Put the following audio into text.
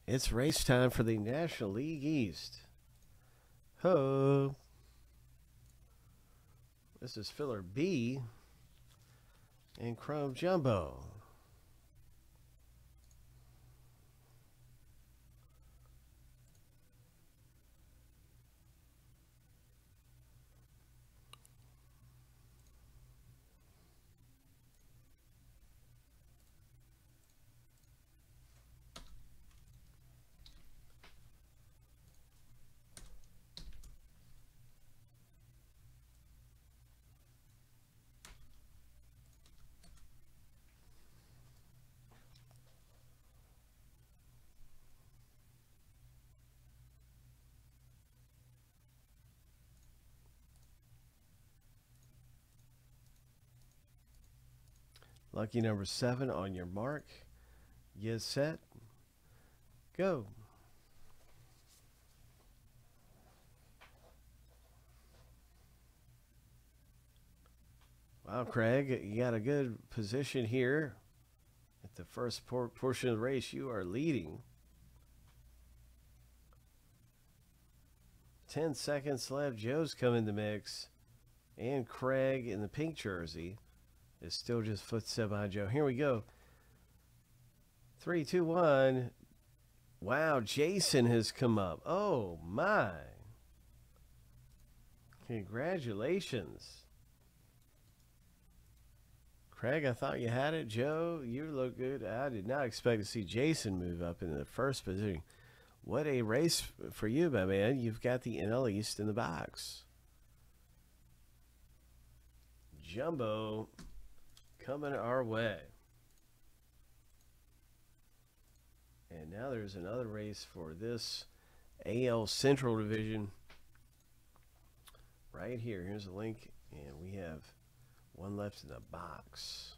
It's race time for the National League East. Ho! This is filler B and Chrome Jumbo. Lucky number 7 on your mark. Get set. Go. Wow, Craig, you got a good position here. At the first portion of the race, you are leading. 10 seconds left. Joe's come in the mix. And Craig in the pink jersey is still just footstep behind Joe. Here we go. 3, 2, 1. Wow, Jason has come up. Oh, my. Congratulations. Craig, I thought you had it. Joe, you look good. I did not expect to see Jason move up into the first position. What a race for you, my man. You've got the NL East in the box. Jumbo coming our way. And now there's another race for this AL Central Division. Right here. Here's a link. And we have one left in the box.